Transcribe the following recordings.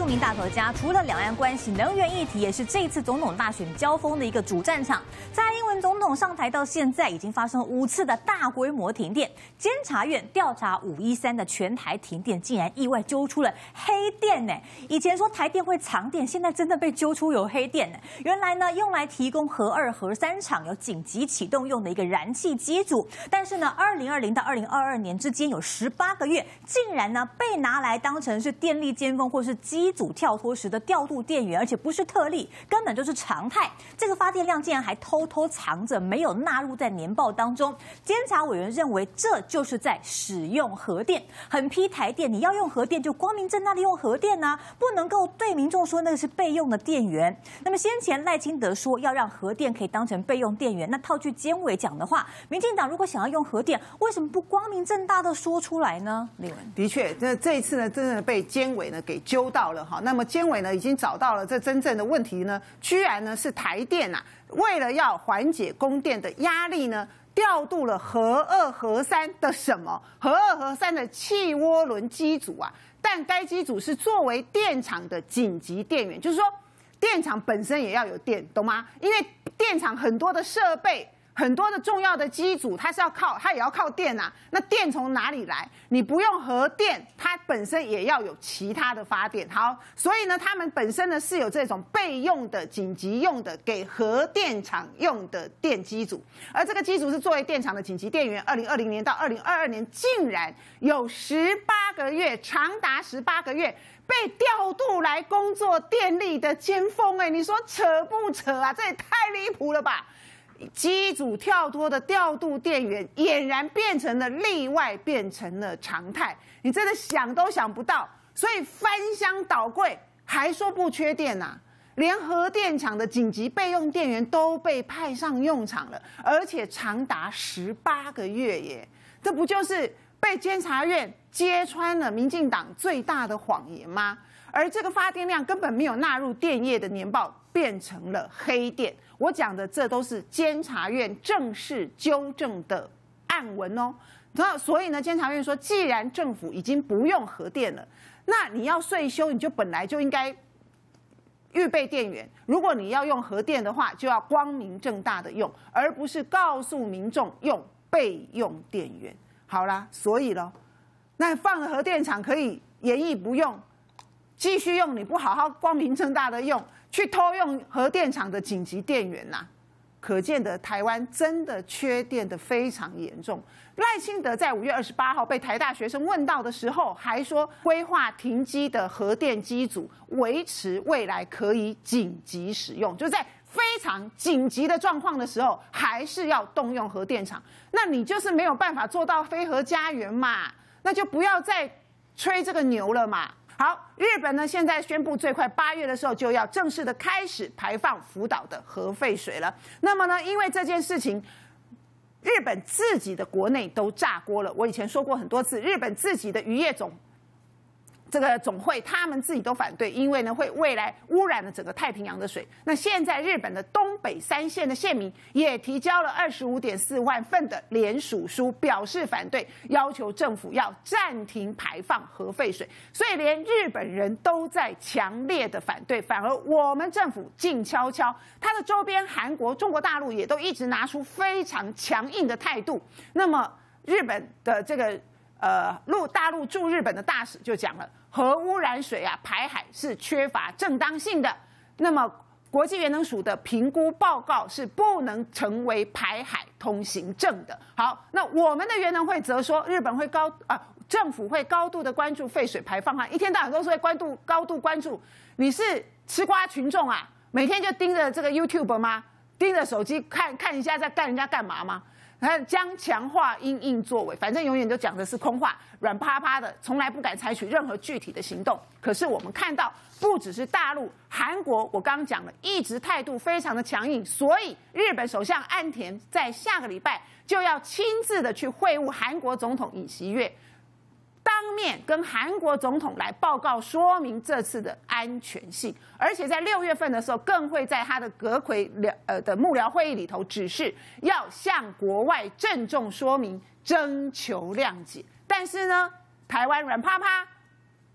著名大和家，除了两岸关系，能源议题也是这一次总统大选交锋的一个主战场。蔡英文总统上台到现在，已经发生5次的大规模停电。监察院调查513的全台停电，竟然意外揪出了黑电呢！以前说台电会藏电，现在真的被揪出有黑电呢。原来呢，用来提供核2、核3厂有紧急启动用的一个燃气机组，但是呢，2020到2022年之间有18个月，竟然呢被拿来当成是电力尖峰或是机组跳脱时的调度电源，而且不是特例，根本就是常态。这个发电量竟然还偷偷藏着，没有纳入在年报当中。监察委员认为这就是在使用核电，很批台电，你要用核电就光明正大的用核电啊，不能够对民众说那个是备用的电源。那么先前赖清德说要让核电可以当成备用电源，那套句监委讲的话，民进党如果想要用核电，为什么不光明正大的说出来呢？立文， 的确，这一次呢，真的被监委呢给揪到了哈。那么监委呢已经找到了这真正的问题呢，居然呢是台电啊，为了要缓解供电的压力呢，调度了核2、核3的什么？核2、核3的气涡轮机组啊，但该机组是作为电厂的紧急电源，就是说电厂本身也要有电，懂吗？因为电厂很多的设备。很多的重要的机组，它也要靠电啊。那电从哪里来？你不用核电，它本身也要有其他的发电。好，所以呢，他们本身呢是有这种备用的、紧急用的，给核电厂用的电机组。而这个机组是作为电厂的紧急电源。2020年到2022年，竟然有18个月，长达18个月。被调度来工作电力的尖峰，你说扯不扯啊？这也太离谱了吧！机组跳脱的调度电源，俨然变成了例外，变成了常态。你真的想都想不到，所以翻箱倒柜还说不缺电啊，连核电厂的紧急备用电源都被派上用场了，而且长达18个月耶！这不就是被监察院揭穿了民进党最大的谎言吗？而这个发电量根本没有纳入电业的年报，变成了黑电。我讲的这都是监察院正式纠正的案文哦。所以呢，监察院说，既然政府已经不用核电了，那你要税收，你就本来就应该预备电源。如果你要用核电的话，就要光明正大的用，而不是告诉民众用备用电源。好啦，所以咯，那放了核电厂可以延役不用，继续用，你不好好光明正大的用，去偷用核电厂的紧急电源呐，可见的台湾真的缺电的非常严重。赖清德在5月28号被台大学生问到的时候，还说规划停机的核电机组，维持未来可以紧急使用，就在非常紧急的状况的时候，还是要动用核电厂。那你就是没有办法做到非核家园嘛，那就不要再吹这个牛了嘛。好，日本呢现在宣布最快8月的时候就要正式的开始排放福岛的核废水了。那么呢，因为这件事情，日本自己的国内都炸锅了。我以前说过很多次，日本自己的渔业总会，他们自己都反对，因为呢会未来污染了整个太平洋的水。那现在日本的东北3县的县民也提交了25.4万份的联署书，表示反对，要求政府要暂停排放核废水。所以连日本人都在强烈的反对，反而我们政府静悄悄，它的周边韩国、中国大陆也都一直拿出非常强硬的态度。那么日本的这个大陆驻日本的大使就讲了，核污染水啊排海是缺乏正当性的，那么国际原能署的评估报告是不能成为排海通行证的。好，那我们的原能会则说，日本会政府会高度的关注废水排放案，一天到晚都是会高度关注。你是吃瓜群众啊，每天就盯着这个 YouTube 吗？盯着手机看一下在干人家干嘛吗？将强化因应作为，反正永远都讲的是空话，软趴趴的，从来不敢采取任何具体的行动。可是我们看到，不只是大陆，韩国，我刚刚讲了，一直态度非常的强硬，所以日本首相岸田在下个礼拜就要亲自的去会晤韩国总统尹锡悦，当面跟韩国总统来报告说明这次的安全性，而且在6月份的时候，更会在他的阁揆的幕僚会议里头指示，要向国外郑重说明，征求谅解。但是呢，台湾软趴趴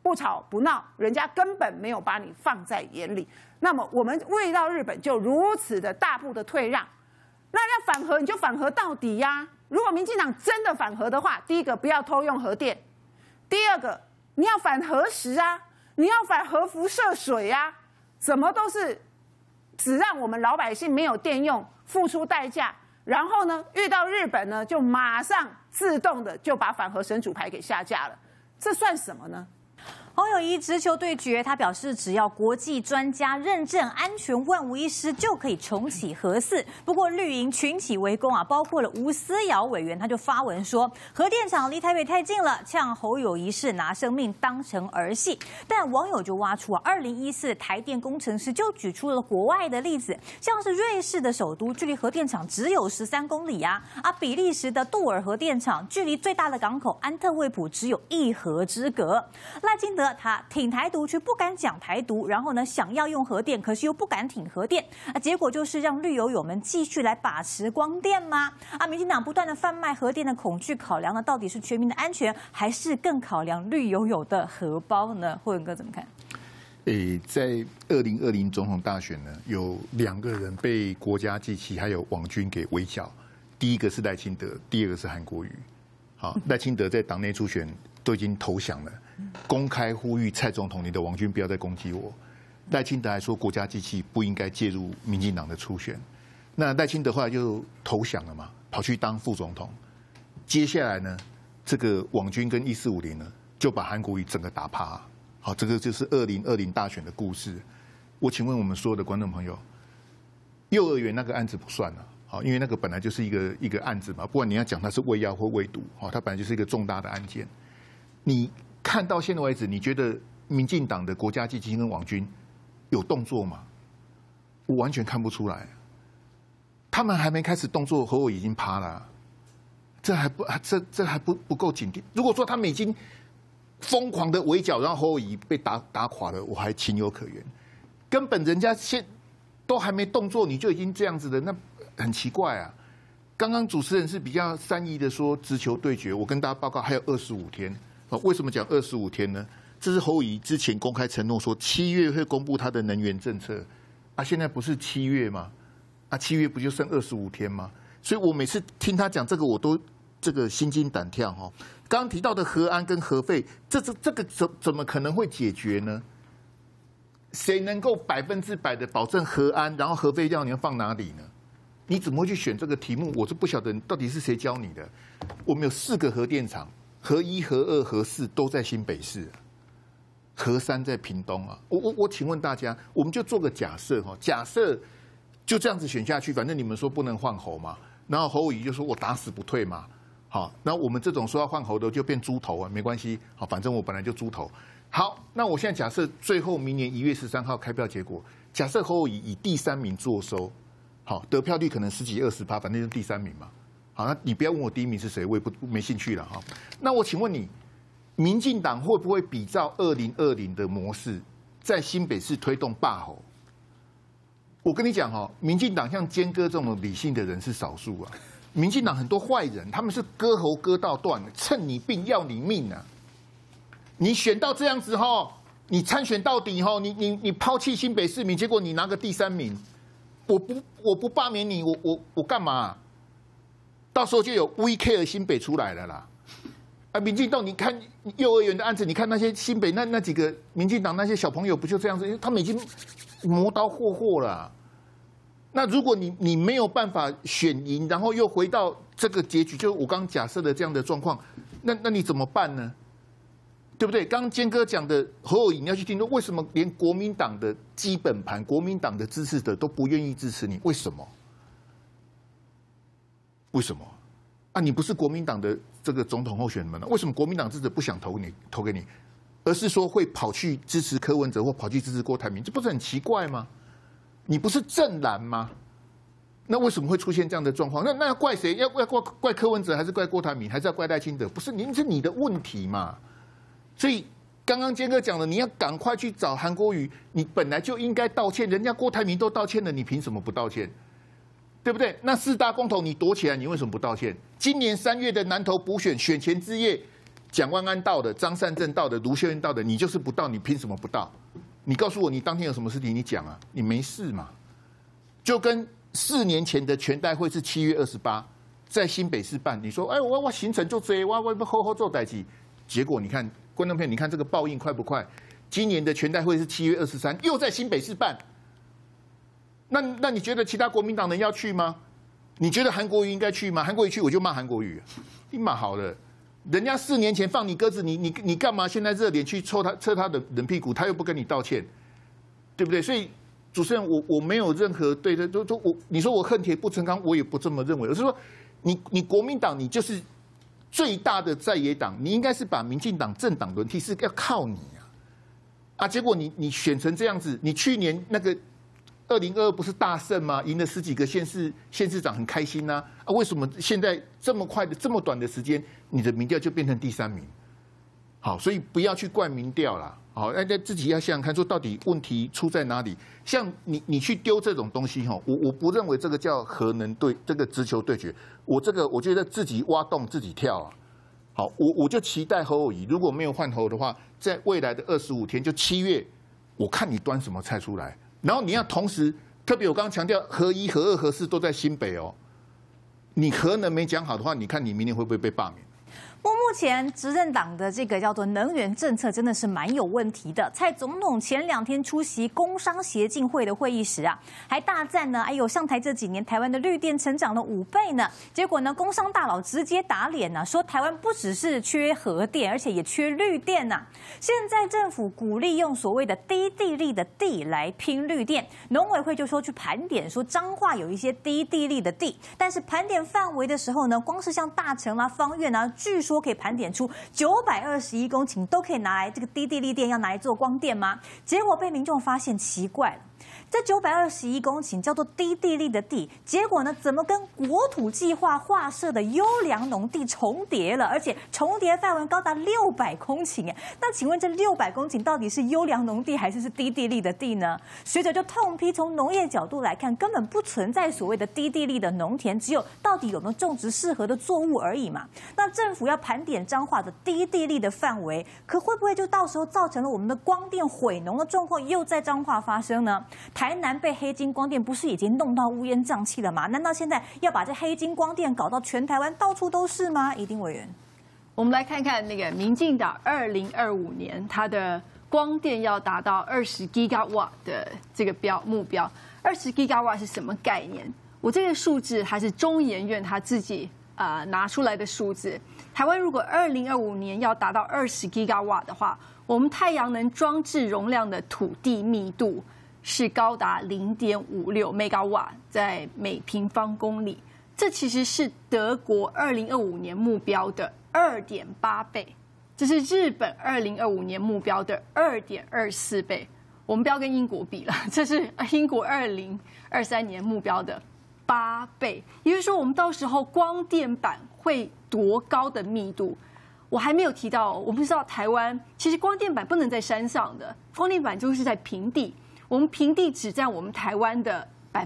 不吵不闹，人家根本没有把你放在眼里。那么我们遇到日本就如此的大步的退让，那要反核你就反核到底呀！如果民进党真的反核的话，第一个不要偷用核电，第二个你要反核食啊，你要反核辐射水啊，怎么都是只让我们老百姓没有电用，付出代价。然后呢，遇到日本呢，就马上自动的就把反核神主牌给下架了，这算什么呢？ 侯友宜直球对决，他表示只要国际专家认证安全万无一失，就可以重启核四。不过绿营群起围攻啊，包括了吴思瑶委员，他就发文说核电厂离台北太近了，呛侯友宜是拿生命当成儿戏。但网友就挖出啊，2014台电工程师就举出了国外的例子，像是瑞士的首都距离核电厂只有13公里啊，比利时的杜尔核电厂距离最大的港口安特卫普只有1河之隔。赖清德他挺台独却不敢讲台独，然后呢想要用核电，可是又不敢挺核电，结果就是让绿友友们继续来把持光电吗？民进党不断的贩卖核电的恐惧，考量的到底是全民的安全，还是更考量绿友友的荷包呢？霍文哥怎么看？ 在2020总统大选呢，有2个人被国家机器还有网军给围剿，第一个是赖清德，第二个是韩国瑜。好，赖清德在党内初选都已经投降了，公开呼吁蔡总统，你的网军不要再攻击我。赖清德还说国家机器不应该介入民进党的初选。那赖清德后来就投降了嘛，跑去当副总统。接下来呢，这个网军跟1450呢，就把韩国瑜整个打趴。好，这个就是2020大选的故事。我请问我们所有的观众朋友，幼儿园那个案子不算了。好，因为那个本来就是一个案子嘛，不管你要讲它是喂药或喂毒，好，它本来就是一个重大的案件。你看到现在为止，你觉得民进党的国家机器跟网军有动作吗？我完全看不出来。他们还没开始动作，侯友宜已经趴了，这还不够警惕。如果说他们已经疯狂的围剿，然后侯友宜被打垮了，我还情有可原。根本人家都还没动作，你就已经这样子的，那很奇怪啊！刚刚主持人是比较善意的说直球对决，我跟大家报告还有25天。为什么讲25天呢？这是侯友宜之前公开承诺说7月会公布他的能源政策，现在不是7月吗？7月不就剩25天吗？所以我每次听他讲这个，我都这个心惊胆跳哈。刚刚提到的核安跟核废，这个怎么可能会解决呢？谁能够100%的保证核安，然后核废料你要放哪里呢？你怎么会去选这个题目？我是不晓得到底是谁教你的。我们有4个核电厂，核1、核2、核4都在新北市，核3在屏东啊。我请问大家，我们就做个假设哈，假设就这样子选下去，反正你们说不能换侯嘛，然后侯友宜就说我打死不退嘛。好，那我们这种说要换侯的就变猪头啊，没关系，好，反正我本来就猪头。好，那我现在假设最后明年1月13号开票结果，假设侯友宜以第3名坐收。好，得票率可能10几20%，反正就是第3名嘛。好，那你不要问我第1名是谁，我也没兴趣了哈。那我请问你，民进党会不会比照2020的模式，在新北市推动罢侯？我跟你讲哈，民进党像坚哥这种理性的人是少数啊。民进党很多坏人，他们是割喉割到断，趁你病要你命啊！你选到这样子哈，你参选到底哈，你抛弃新北市民，结果你拿个第3名。我不罢免你，我干嘛？到时候就有 WeCare 新北出来了啦。民进党，你看幼儿园的案子，你看那些新北那几个民进党那些小朋友，不就这样子？他们已经磨刀霍霍了。那如果你没有办法选赢，然后又回到这个结局，就我刚假设的这样的状况，那你怎么办呢？对不对？刚刚坚哥讲的侯友宜，你要去听说为什么连国民党的基本盘、国民党的支持者都不愿意支持你？为什么？为什么？你不是国民党的这个总统候选人吗？为什么国民党支持者不想投给你，而是说会跑去支持柯文哲或跑去支持郭台铭？这不是很奇怪吗？你不是正蓝吗？那为什么会出现这样的状况？那要怪谁？要怪柯文哲，还是怪郭台铭，还是要怪赖清德？不是，是你的问题嘛？所以刚刚坚哥讲了，你要赶快去找韩国瑜，你本来就应该道歉，人家郭台铭都道歉了，你凭什么不道歉？对不对？那4大公投你躲起来，你为什么不道歉？今年3月的南投补选选前之夜， 蒋万安到的、张善政到的、卢秀燕到的，你就是不到，你凭什么不到？你告诉我，你当天有什么事情，你讲啊，你没事嘛？就跟4年前的全代会是7月28，在新北市办，你说，哎，我行程就这，我好做代志，结果你看观众朋友，你看这个报应快不快？今年的全代会是7月23，又在新北市办。那你觉得其他国民党人要去吗？你觉得韩国瑜应该去吗？韩国瑜去我就骂韩国瑜，你骂好了。人家4年前放你鸽子，你干嘛现在热脸去撤他的冷屁股？他又不跟你道歉，对不对？所以主持人，我没有任何对的，你说我恨铁不成钢，我也不这么认为。而是说，你国民党你就是最大的在野党，你应该是把民进党政党轮替是要靠你啊！结果你选成这样子，你去年那个2022不是大胜吗？赢了10几个县市长，很开心呐！为什么现在这么快的这么短的时间，你的民调就变成第3名？好，所以不要去怪民调啦。好，大家自己要想想看，说到底问题出在哪里？像你去丢这种东西哈，我不认为这个叫核能对这个直球对决。我觉得自己挖洞自己跳啊。好，我就期待侯友宜如果没有换侯的话，在未来的25天，就7月，我看你端什么菜出来。然后你要同时，特别我刚刚强调，核1、核2、核4都在新北哦。你核能没讲好的话，你看你明年会不会被罢免？ 目前执政党的这个叫做能源政策真的是蛮有问题的。蔡总统前2天出席工商协进会的会议时啊，还大赞呢，哎呦，上台这几年台湾的绿电成长了5倍呢。结果呢，工商大佬直接打脸呢，说台湾不只是缺核电，而且也缺绿电呐。现在政府鼓励用所谓的低地利的地来拼绿电，农委会就说去盘点，说彰化有一些低地利的地，但是盘点范围的时候呢，光是像大城啦、芳苑啊，据说可以盘点出921公顷都可以拿来这个低地利电，要拿来做光电吗？结果被民众发现奇怪了。这921公顷叫做低地利的地，结果呢，怎么跟国土计划划设的优良农地重叠了？而且重叠范围高达600公顷哎，那请问这600公顷到底是优良农地还是低地利的地呢？学者就痛批，从农业角度来看，根本不存在所谓的低地利的农田，只有到底有没有种植适合的作物而已嘛。那政府要盘点彰化的低地利的范围，可会不会就到时候造成了我们的光电毁农的状况又在彰化发生呢？台南被黑金光电不是已经弄到乌烟瘴气了吗？难道现在要把这黑金光电搞到全台湾到处都是吗？一定委员， 我们来看看那个民进党2025年它的光电要达到20 gigawatt 的这个目标。20 gigawatt 是什么概念？我这个数字还是中研院他自己拿出来的数字。台湾如果2025年要达到20 gigawatt 的话，我们太阳能装置容量的土地密度是高达0.56 megawatt 在每平方公里，这其实是德国2025年目标的2.8倍，这是日本2025年目标的2.24倍。我们不要跟英国比了，这是英国2023年目标的8倍。也就是说，我们到时候光电板会多高的密度？我还没有提到，我们知道台湾其实光电板不能在山上的，光电板就是在平地。我们平地只占我们台湾的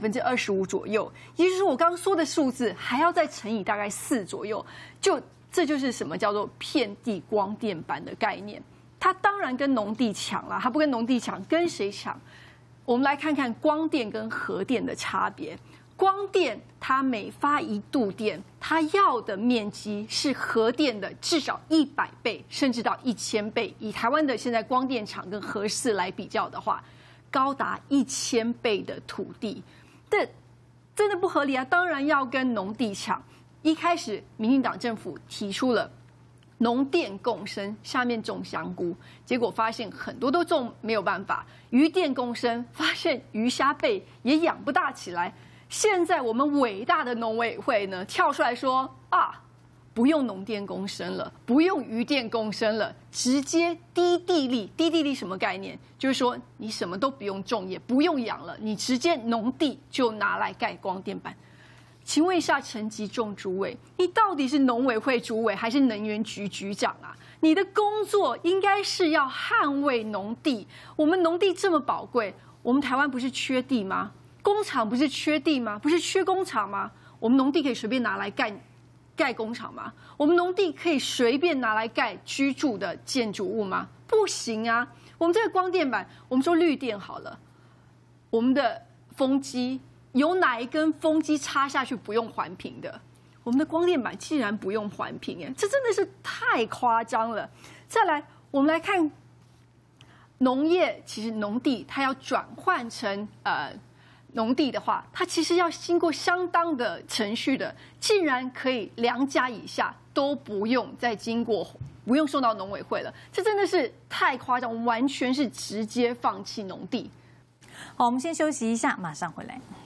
25%左右，也就是说我刚刚说的数字还要再乘以大概4左右，这就是什么叫做遍地光电板的概念。它当然跟农地抢啦，它不跟农地抢，跟谁抢？我们来看看光电跟核电的差别。光电它每发1度电，它要的面积是核电的至少100倍，甚至到1000倍。以台湾的现在光电厂跟核四来比较的话，高达1000倍的土地，这真的不合理啊！当然要跟农地抢。一开始，民进党政府提出了农电共生，下面种香菇，结果发现很多都种没有办法；鱼电共生，发现鱼虾贝也养不大起来。现在我们伟大的农委会呢，跳出来说啊，不用农电共生了，不用渔电共生了，直接低地利。低地利什么概念？就是说你什么都不用种，也不用养了，你直接农地就拿来盖光电板。请问一下陈吉仲主委，你到底是农委会主委还是能源局局长啊？你的工作应该是要捍卫农地。我们农地这么宝贵，我们台湾不是缺地吗？工厂不是缺地吗？不是缺工厂吗？我们农地可以随便拿来盖盖工厂吗？我们农地可以随便拿来盖居住的建筑物吗？不行啊！我们这个光电板，我们说绿电好了，我们的风机有哪一根风机插下去不用环评的？我们的光电板竟然不用环评，这真的是太夸张了。再来，我们来看农业，其实农地它要转换成农地的话，它其实要经过相当的程序的，竟然可以2甲以下都不用再经过，不用送到农委会了，这真的是太夸张，完全是直接放弃农地。 好，我们先休息一下，马上回来。